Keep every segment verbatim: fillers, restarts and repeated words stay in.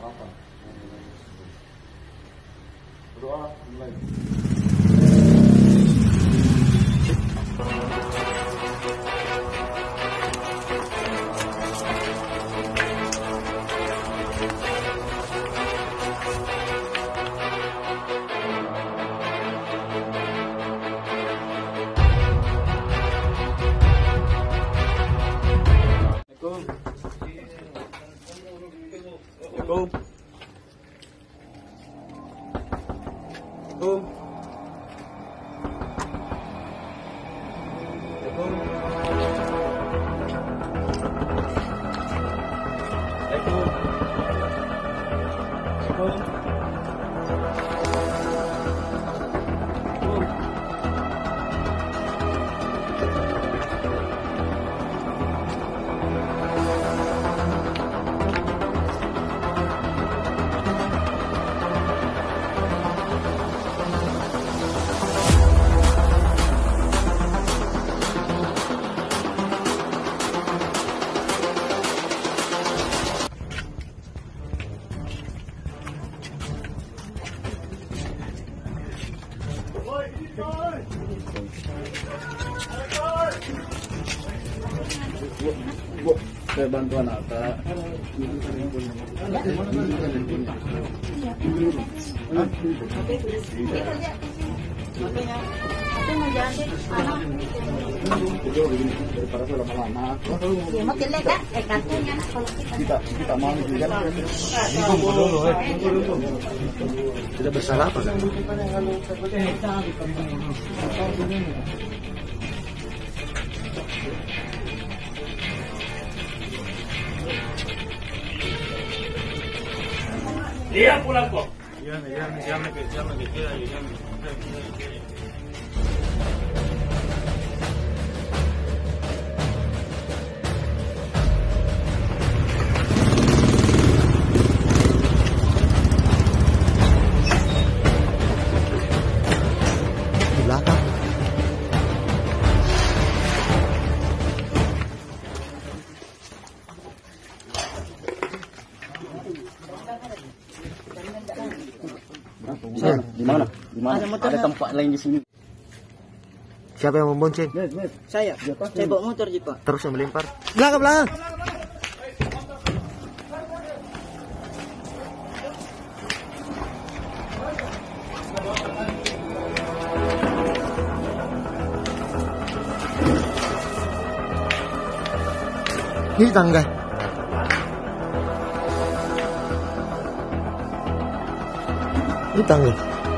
harapan. Berdoa mulai. Assalamualaikum. Bu, saya bantu anak kak. Kita kita mau juga tidak bersalah apa kan? Dia pulang kok. Iya, iya, iya, iya, iya, iya. Di belakang. Saya di mana? Di mana? Ada, ada tempat lain di sini. Siapa yang membonceng? Saya. Saya bawa motor, Pak. Terus yang melempar. Belakang, belakang. Ini tangga. Ini tangga.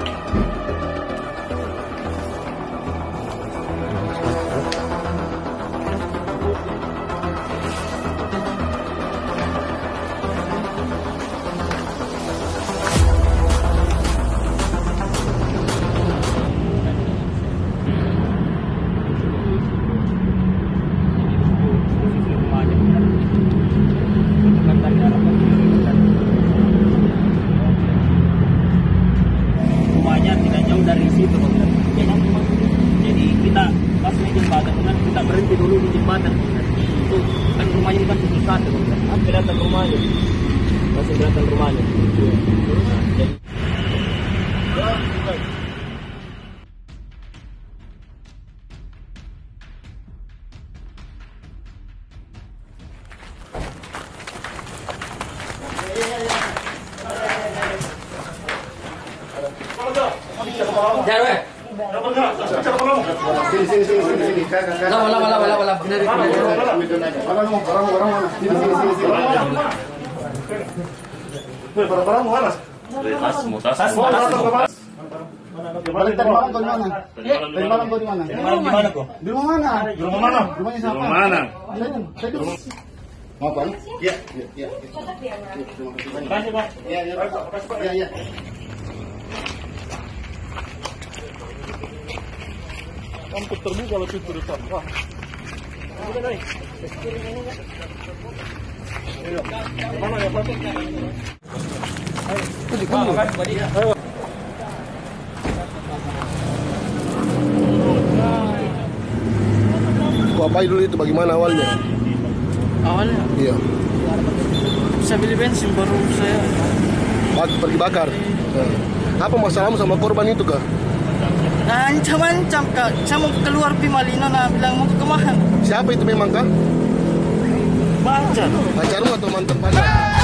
Dari situ, jadi kita pas di jembatan kan kita berhenti dulu di jembatan itu kan rumahnya bukan satu satu kan kelihatan rumahnya masih kelihatan rumahnya. Nah, jadi Jarwe. Sini sini sini sini sini. Lama lama lama lama lama. Benar benar. Barang barang barang mana? Sini sini sini sini. Woi, barang-barang mana? tas mutas Balik dari malam kau di mana? Dari malam kau di mana? di mana kok? Di rumah mana? Di rumah mana? Rumahnya siapa? Rumah mana? Mau apa? Iya, iya, iya. Terima kasih, Pak. Iya, iya. Iya, iya. Untuk terbuka kalau pintu depan. Wah. Udah, Dai. Mana ya, Pak? Itu di mana kan? Ayo. Kau apa dulu itu bagaimana awalnya? Awalnya Iya. saya beli bensin baru saya Bak- pergi bakar. Apa masalahmu sama korban itu kah? Nah, ancam-ancam kak. Saya mau keluar pi Malino, nah bilang mau ke kemahan. Siapa itu memang kah? Pacar. Pacarmu atau mantan pacar?